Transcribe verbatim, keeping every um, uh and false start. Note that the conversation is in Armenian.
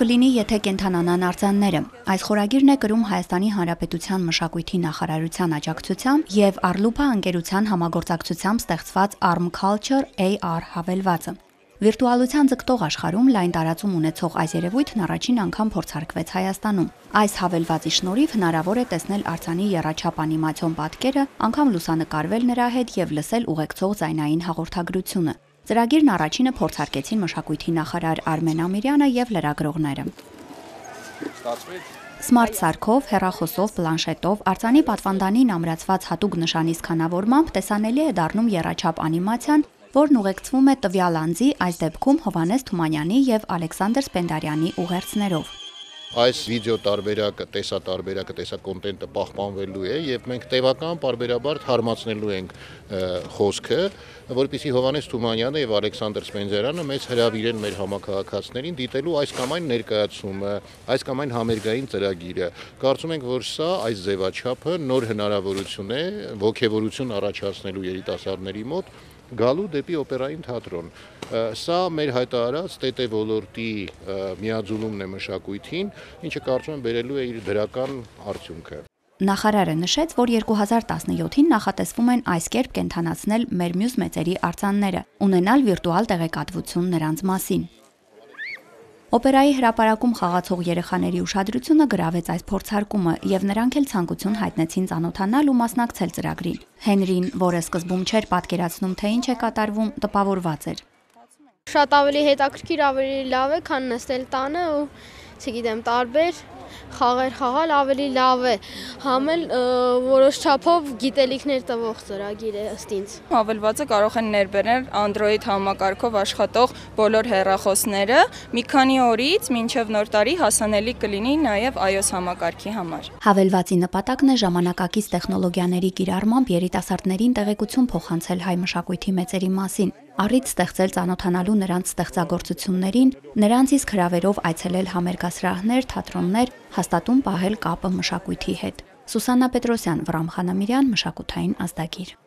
կլինի, եթե կենդանանան արձանները։ Այս խորագիրն է կրում Հայաստանի Հանրապետության մշակույթի նախարարության աջակցությամբ եւ Arlupa ընկերության համագործակցությամբ ստեղծված Arm Culture A R հավելվածը։ Վիրտուալության ձգտող աշխարհում լայն տարածում ունեցող այս երևույթն առաջին անգամ փորձարկվեց Հայաստանում։ Այս հավելվածի շնորհիվ հնարավոր է տեսնել արձանի եռաչափ անիմացիոն պատկերը, անգամ լուսանկարվել նրա հետ եւ լսել ուղեկցող ձայնային հաղորդագրությունը։ Ծրագիրն առաջինը փորձարկեցին մշակույթի նախարար Արմեն Ամիրյանը եւ լրագրողները։ Սմարթ սարքով, հեռախոսով, պլանշետով, արձանի պատվանդանին ամրացված հատուկ նշանի սքանավորմամբ տեսանելի է դառնում եռաչափ անիմացիան, որն ուղեկցվում է տվյալ անձի, այս դեպքում Հովհաննես Թումանյանի եւ Ալեքսանդր Սպենդարյանի ուղերձներով։ Այս վիդեո տարբերակը, տեսատարբերակը, տեսակոնտենտը պահպանվելու է եւ մենք տևական պարբերաբար թարմացնելու ենք խոսքը, որպեսզի Հովհաննես Թումանյանը եւ Ալեքսանդր Սպենդարյանը մեզ հրավիրեն մեր համակարգացիներին դիտելու այս կամ այն ներկայացումը, այս կամ այն համերգային ծրագիրը։ Կարծում ենք, որ սա այս ձևաչափը նոր հնարավորություն է ոգևորություն առաջացնելու երիտասարդների մոտ գալու դեպի օպերային թատրոն։ Սա մեր հայտարարած ՏՏ ոլորտի միաձուլումն է մշակույթին, ինչը կարծում եմ բերելու է իր դրական արդյունքը։ Նախարարը նշեց, որ երկու հազար տասնյոթին նախատեսվում են այս կերպ կենդանացնել մեր մյուս մեծերի արձանները, ունենալ վիրտուալ տեղեկատվություն նրանց մասին։ Օպերայի հրապարակում խաղացող երեխաների ուշադրությունը գրավեց այս փորձարկումը եւ նրանք էլ ցանկություն հայտնեցին ծանոթանալ ու մասնակցել ծրագրին։ Հենրին, որը սկզբում չէր պատկերացնում, թե ինչ է կատարվում, տպավորված էր։ Շատ ավելի հետաքրքիր, ավելի լավ է, քան նստել տանը ու չգիտեմ, տարբեր խաղեր խաղալ ավելի լավ է, համ էլ որոշ չափով գիտելիքներ տվող ծրագիր է ըստ ինձ։ Հավելվածը կարող են ներբերել Android համակարգով աշխատող բոլոր հեռախոսները, մի քանի օրից մինչև նոր տարի հասանելի կլինի նաև iOS համակարգի համար։ Հավելվածի նպատակն է ժամանակակից տեխնոլոգիաների կիրառմամբ երիտասարդներին տեղեկություն փոխանցել հայ մշակույթի մեծերի մասին, առիթ ստեղծել ծանոթանալու նրանց ստեղծագործություններին, նրանց իսկ հրավերով այցելել համերգասրահներ, թատրոններ, հաստատուն պահել կապը մշակույթի հետ։ Սուսաննա Պետրոսյան, Վռամ Խանամիրյան, մշակութային ազդագիր։